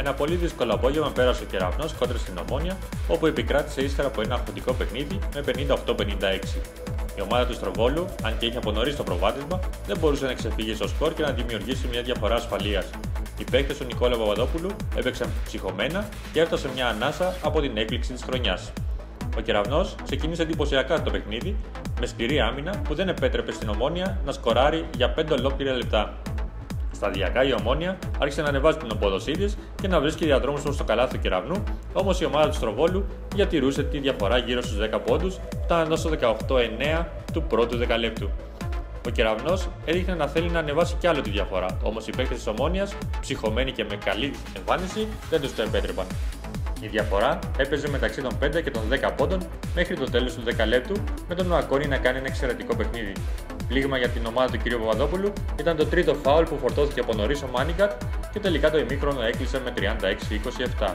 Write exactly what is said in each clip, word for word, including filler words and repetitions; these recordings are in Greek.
Ένα πολύ δύσκολο απόγευμα πέρασε ο Κεραυνός κόντρα στην Ομόνοια, όπου επικράτησε ύστερα από ένα αγχωτικό παιχνίδι με πενήντα οκτώ πενήντα έξι. Η ομάδα του Στροβόλου, αν και είχε από νωρίς το προβάδισμα, δεν μπορούσε να ξεφύγει στο σκορ και να δημιουργήσει μια διαφορά ασφαλείας. Οι παίκτες του Νικόλα Παπαδόπουλου έπαιξαν ψυχωμένα και έφτασε μια ανάσα από την έκπληξη της χρονιάς. Ο Κεραυνός ξεκίνησε εντυπωσιακά το παιχνίδι, με σκληρή άμυνα που δεν επέτρεπε στην Ομόνοια να σκοράρει για πέντε ολόκληρα λεπτά. Σταδιακά η Ομόνοια άρχισε να ανεβάζει την απόδοσή της και να βρίσκει διαδρόμους προς το καλάθι του Κεραυνού, όμως η ομάδα του Στροβόλου διατηρούσε τη διαφορά γύρω στους δέκα πόντους, φτάνοντας στο δεκαοκτώ εννέα του πρώτου δεκαλέπτου. Ο Κεραυνός έδειχνε να θέλει να ανεβάσει κι άλλο τη διαφορά, όμως οι παίκτες της Ομόνοιας, ψυχωμένοι και με καλή εμφάνιση, δεν τους το επέτρεπαν. Η διαφορά έπαιζε μεταξύ των πέντε και των δέκα πόντων μέχρι το τέλος του δεκαλέπτου, με τον Νοακόνη να κάνει ένα εξαιρετικό παιχνίδι. Πλήγμα για την ομάδα του κ. Παπαδόπουλου ήταν το τρίτο φάουλ που φορτώθηκε από νωρίς ο Μάνικατ και τελικά το ημίχρονο έκλεισε με τριάντα έξι είκοσι επτά.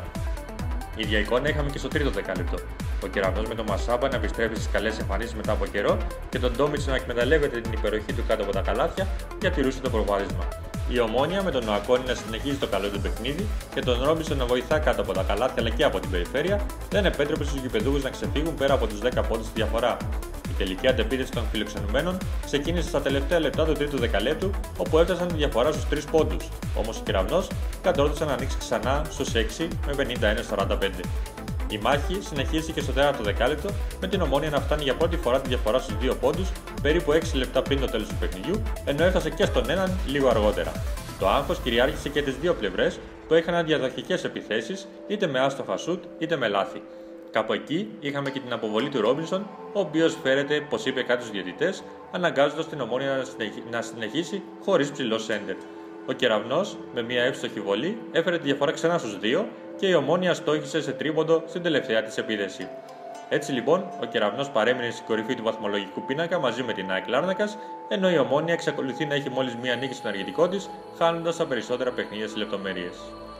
Η ίδια εικόνα είχαμε και στο τρίτο δεκάλεπτο. Ο Κεραυνός με τον Μασάμπα να επιστρέφει στις καλές εμφανίσεις μετά από καιρό και τον Ντόμιτς να εκμεταλλεύεται την υπεροχή του κάτω από τα καλάθια διατηρούσε το προβάδισμα. Η Ομόνοια με τον Νοακόνη να συνεχίζει το καλό του παιχνίδι και τον Ρόμπινσον να βοηθά κάτω από τα καλάθια αλλά και από την περιφέρεια, δεν επέτρεπε στους γηπεδούχους να ξεφύγουν πέρα από τους δέκα πόντους στη διαφορά. Η τελική αντεπίθεση των φιλοξενουμένων ξεκίνησε στα τελευταία λεπτά του τρίτου δεκαλέπτου, όπου έφτασαν τη διαφορά στους τρεις πόντους. Όμως ο Κεραυνός κατόρθωσε να ανοίξει ξανά στους έξι με πενήντα ένα σαράντα πέντε. Η μάχη συνεχίστηκε και στο τέταρτο δεκάλεπτο, με την Ομόνοια να φτάνει για πρώτη φορά τη διαφορά στους δύο πόντους, περίπου έξι λεπτά πριν το τέλος του παιχνιδιού, ενώ έφτασε και στον έναν λίγο αργότερα. Το άγχος κυριάρχησε και τις δύο πλευρές, που είχαν διαδοχικές επιθέσεις, είτε με άστοχα σουτ είτε με λάθη. Κάπου εκεί είχαμε και την αποβολή του Ρόμπινσον, ο οποίος φέρεται πως είπε κάτι στους διαιτητές, αναγκάζοντας την Ομόνοια να συνεχίσει χωρίς ψηλό σέντερ. Ο Κεραυνός, με μια εύστοχη βολή, έφερε τη διαφορά ξανά στους δύο και η Ομόνοια στόχισε σε τρίποντο στην τελευταία της επίδεση. Έτσι λοιπόν, ο Κεραυνός παρέμεινε στην κορυφή του βαθμολογικού πίνακα μαζί με την ΑΕΚ Λάρνακας, ενώ η Ομόνοια εξακολουθεί να έχει μόλις μία νίκη στον αργητικό της, χάνοντας τα περισσότερα παιχνίδια στις λεπτομέρειες.